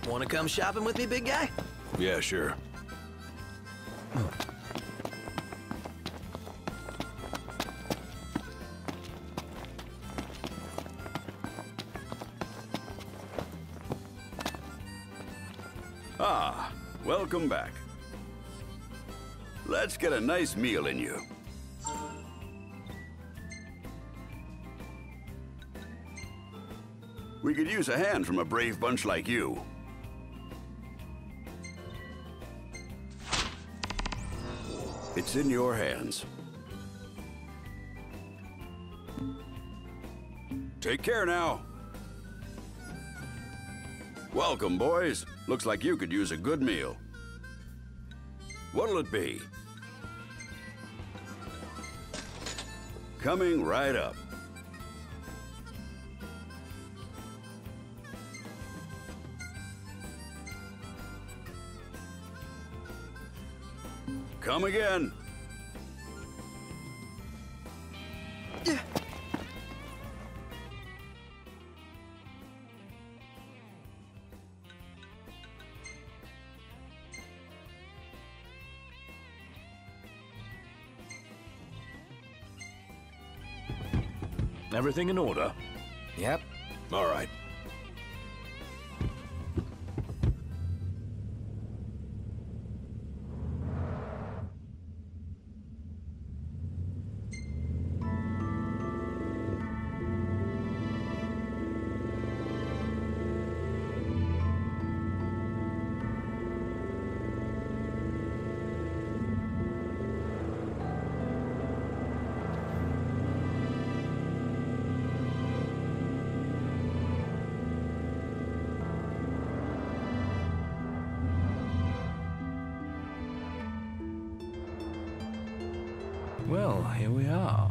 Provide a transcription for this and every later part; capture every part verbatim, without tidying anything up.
Want to come shopping with me, big guy? Yeah, sure. Ah, welcome back. Let's get a nice meal in you. We could use a hand from a brave bunch like you. It's in your hands. Take care now. Welcome, boys. Looks like you could use a good meal. What'll it be? Coming right up. Come again. Yeah. Everything in order? Yep. All right. Well, here we are.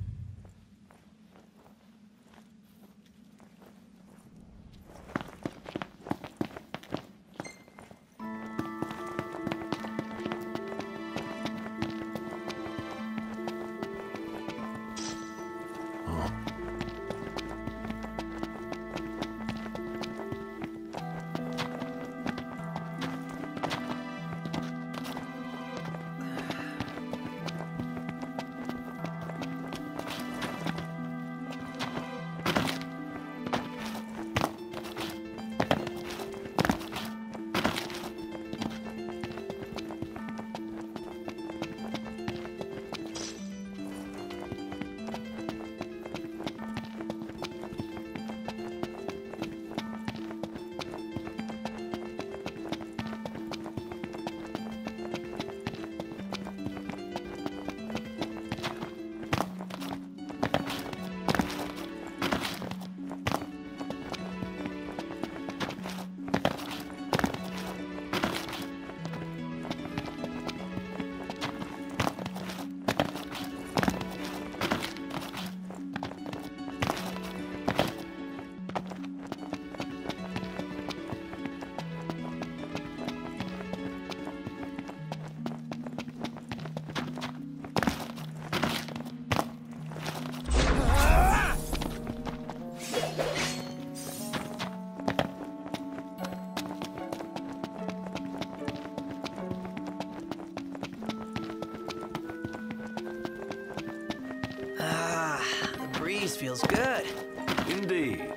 Feels good. Indeed.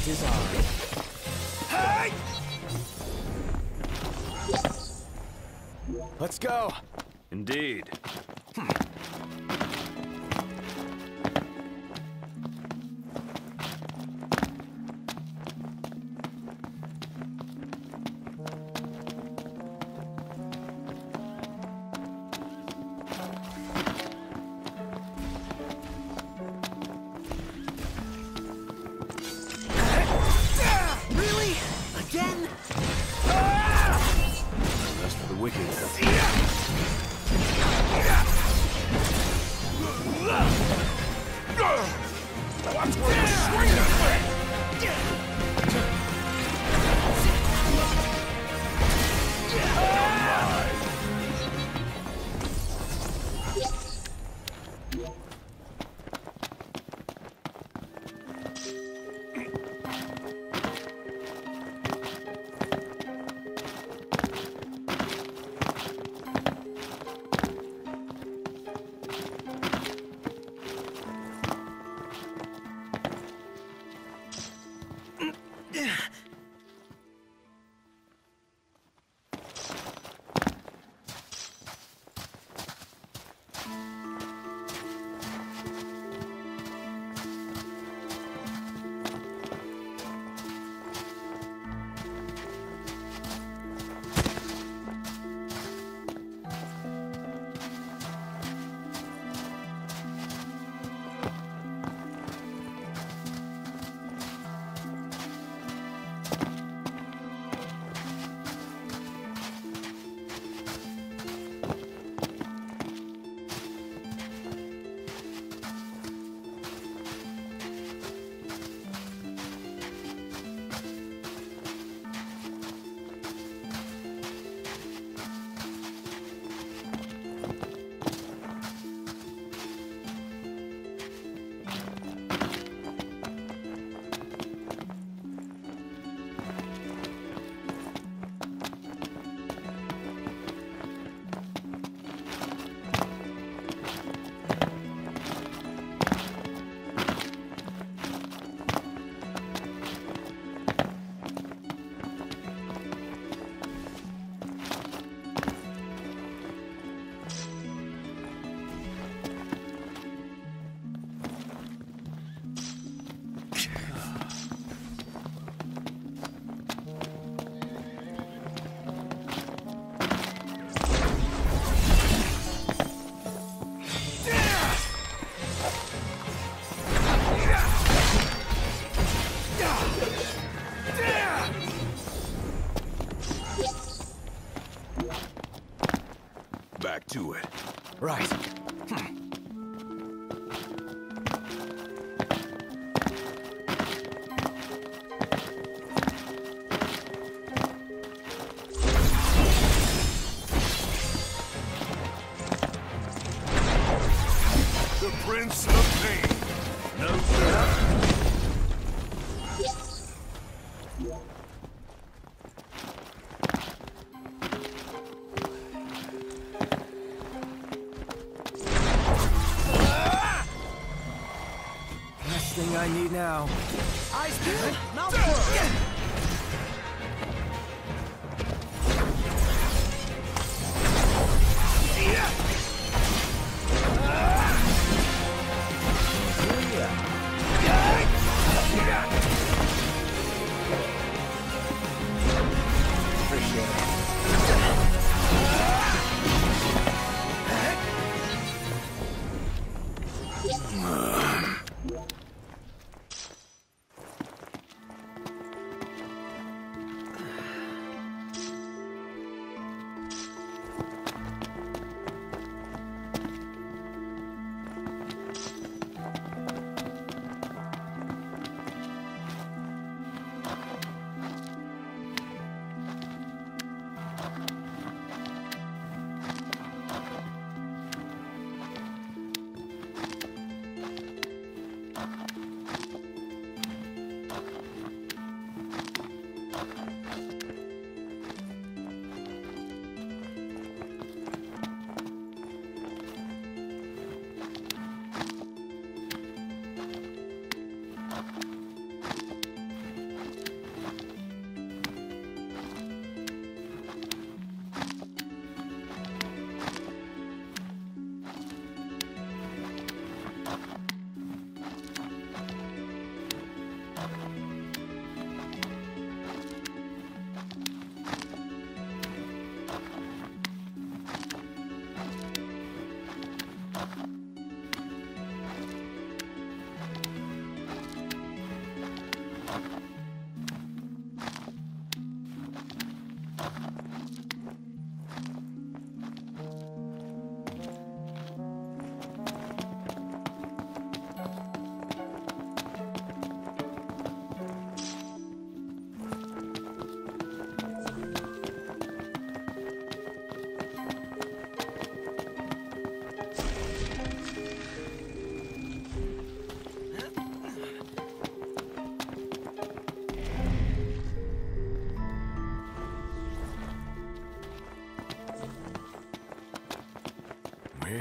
hunt is on. Hey! Let's go. Indeed. Really? Again? That's for the wicked. Watch where you swing that way! Back to it. Right. The Prince of Pain. No doubt. Last thing I need now. Eyes peeled, mouth closed.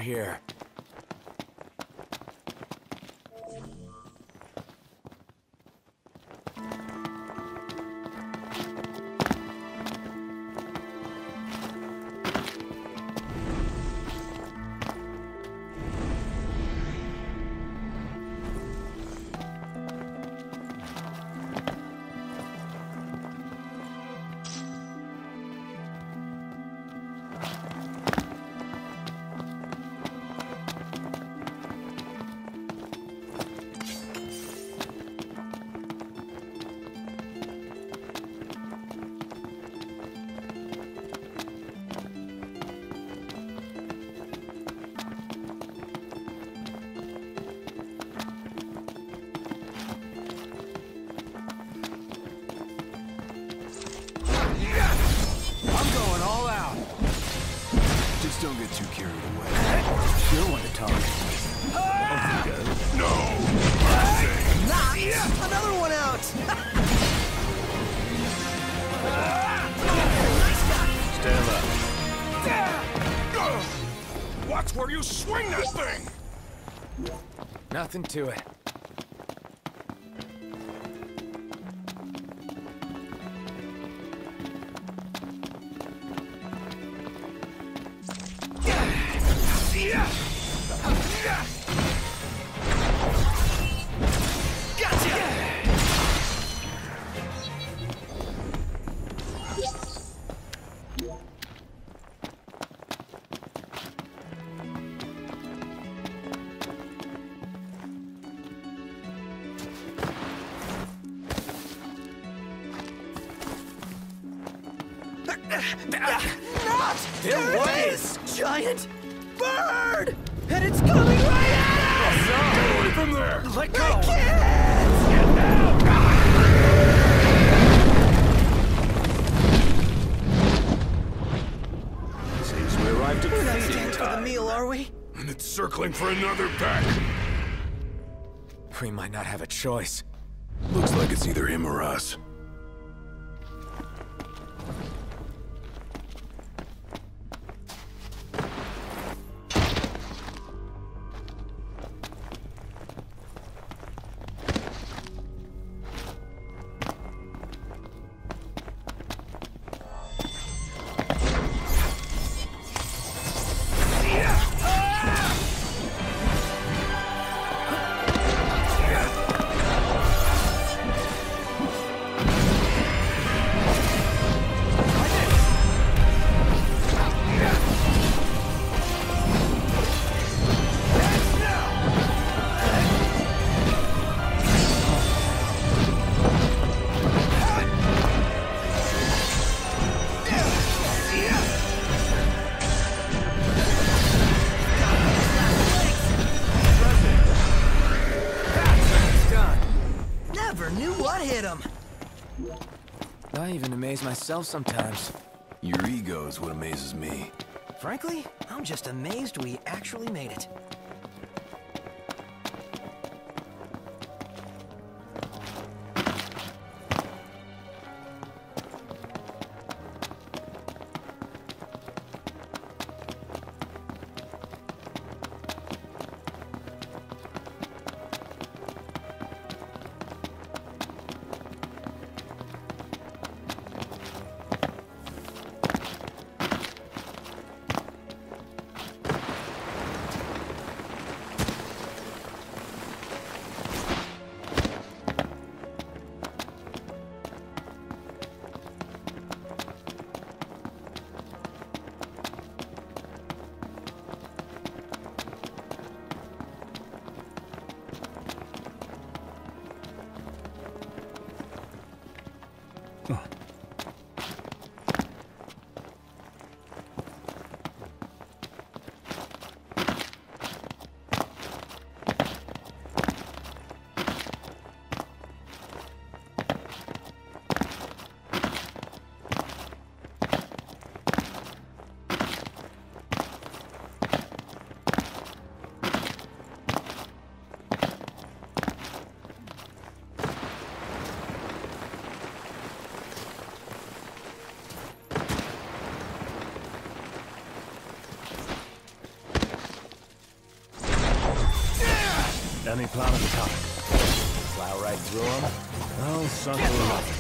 here. Just don't get too carried away. You're one to talk. No! Knocked another one out. Stand up. Watch where you swing that thing! Nothing to it. Not! There There was. it is! Giant bird! And it's coming right at us! Get away from there! Let go! I can't! Get down! Seems we arrived at We're not feeding staying for the time. meal, are we? And it's circling for another pack. We might not have a choice. Looks like it's either him or us. Never knew what hit him. I even amaze myself sometimes. Your ego is what amazes me. Frankly, I'm just amazed we actually made it. Any plan of attack? Plow right through them. I'll suck nothing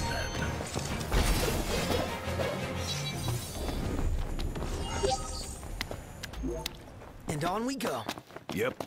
then. And on we go. Yep.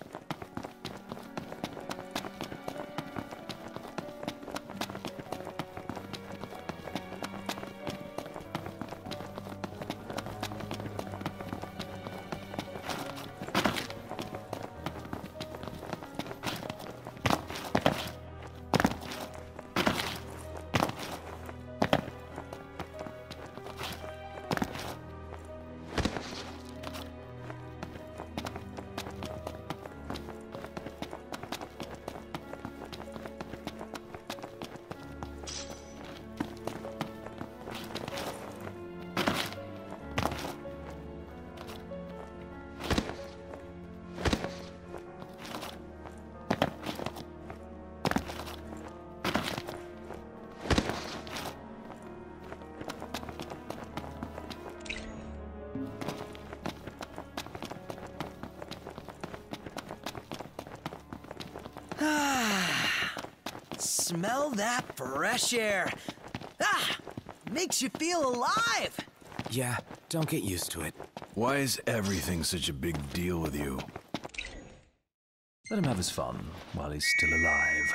Smell that fresh air. Ah! Makes you feel alive. Yeah, don't get used to it. Why is everything such a big deal with you? Let him have his fun while he's still alive.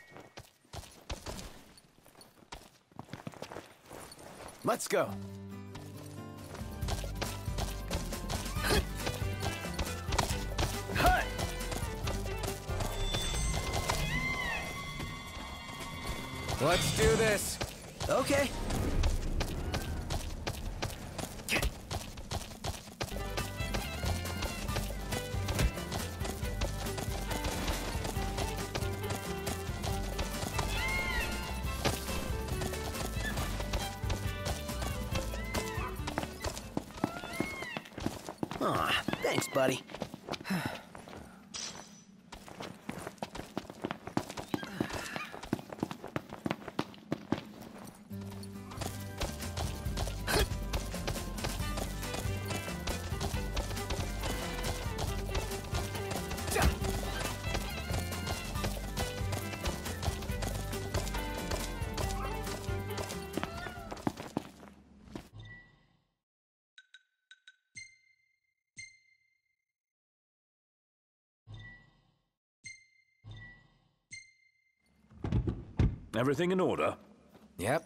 Let's go. Let's do this. Okay. Aw, thanks, buddy. Everything in order? Yep.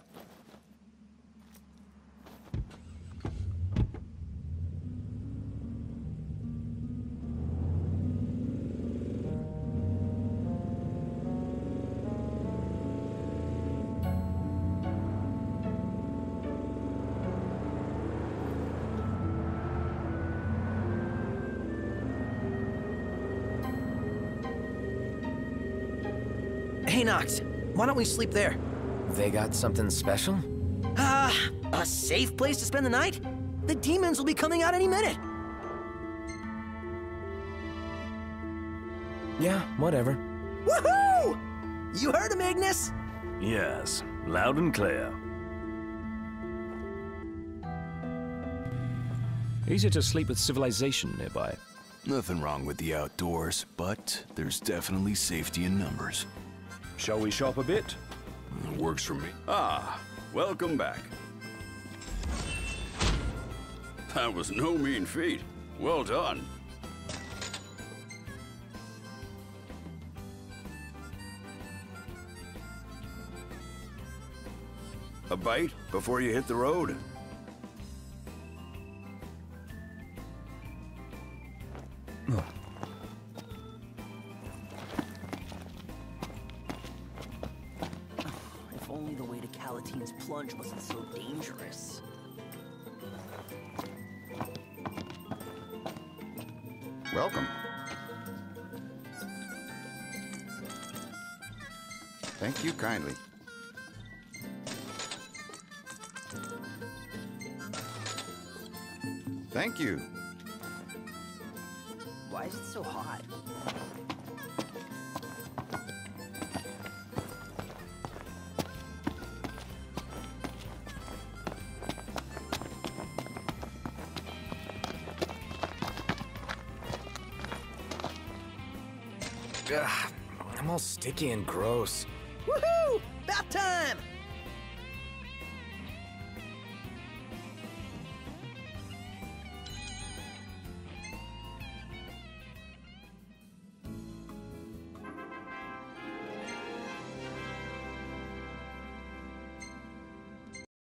Hey, Nox, why don't we sleep there? They got something special? Ah, uh, a safe place to spend the night? The demons will be coming out any minute. Yeah, whatever. Woohoo! You heard him, Ignis? Yes, loud and clear. Easier to sleep with civilization nearby. Nothing wrong with the outdoors, but there's definitely safety in numbers. Shall we shop a bit? It works for me. Ah, welcome back. That was no mean feat. Well done. A bite before you hit the road. If only the way to Calatine's plunge wasn't so dangerous. Welcome. Thank you kindly. Thank you. Why is it so hot? Ugh, I'm all sticky and gross. Woohoo! About time!